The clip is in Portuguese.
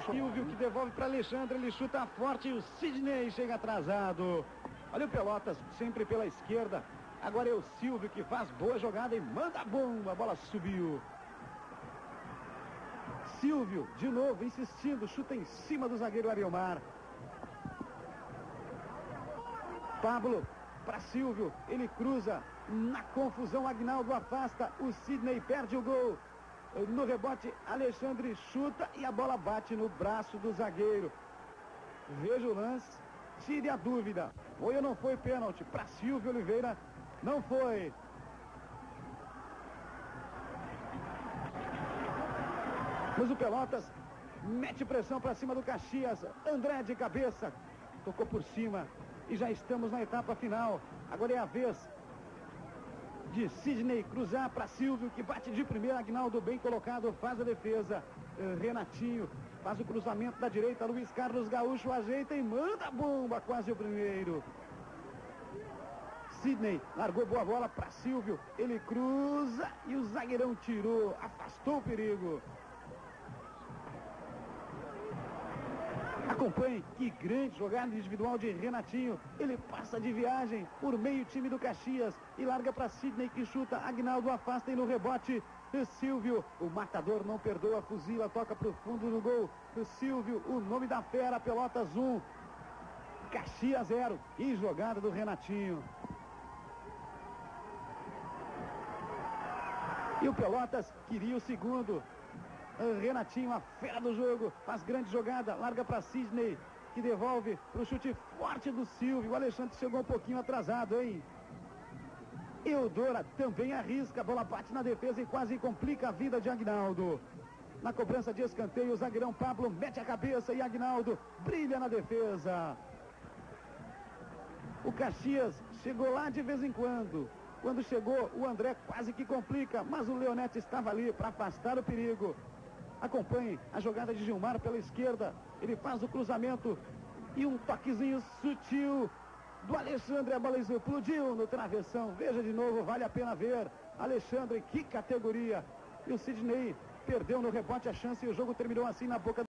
Silvio que devolve para Alexandre, ele chuta forte e o Sidney chega atrasado. Olha o Pelotas, sempre pela esquerda. Agora é o Silvio que faz boa jogada e manda a bomba, a bola subiu. Silvio, de novo, insistindo, chuta em cima do zagueiro Ariomar. Pablo para Silvio, ele cruza, na confusão Aguinaldo afasta, o Sidney perde o gol. No rebote, Alexandre chuta e a bola bate no braço do zagueiro. Veja o lance, tire a dúvida. Foi ou não foi pênalti? Para Silvio Oliveira, não foi. Mas o Pelotas mete pressão para cima do Caxias. André de cabeça, tocou por cima e já estamos na etapa final. Agora é a vez de Sidney cruzar para Silvio, que bate de primeira. Aguinaldo bem colocado, faz a defesa. Renatinho faz o cruzamento da direita. Luiz Carlos Gaúcho ajeita e manda a bomba, quase o primeiro. Sidney largou boa bola para Silvio, ele cruza e o zagueirão tirou, afastou o perigo. Acompanhe, que grande jogada individual de Renatinho. Ele passa de viagem por meio time do Caxias e larga para Sidney, que chuta. Aguinaldo afasta e no rebote Silvio, o matador não perdoa, fuzila, toca para o fundo do gol. Silvio, o nome da fera. Pelotas 1, Caxias 0. E jogada do Renatinho. E o Pelotas queria o segundo. Renatinho, a fera do jogo, faz grande jogada, larga para Sidney, que devolve para o chute forte do Silvio. O Alexandre chegou um pouquinho atrasado, hein? Eudora também arrisca, a bola bate na defesa e quase complica a vida de Aguinaldo. Na cobrança de escanteio, o zagueirão Pablo mete a cabeça e Aguinaldo brilha na defesa. O Caxias chegou lá de vez em quando. Quando chegou, o André quase que complica, mas o Leonete estava ali para afastar o perigo. Acompanhe a jogada de Gilmar pela esquerda. Ele faz o cruzamento e um toquezinho sutil do Alexandre. A bola explodiu no travessão. Veja de novo, vale a pena ver. Alexandre, que categoria. E o Sidney perdeu no rebote a chance e o jogo terminou assim na boca do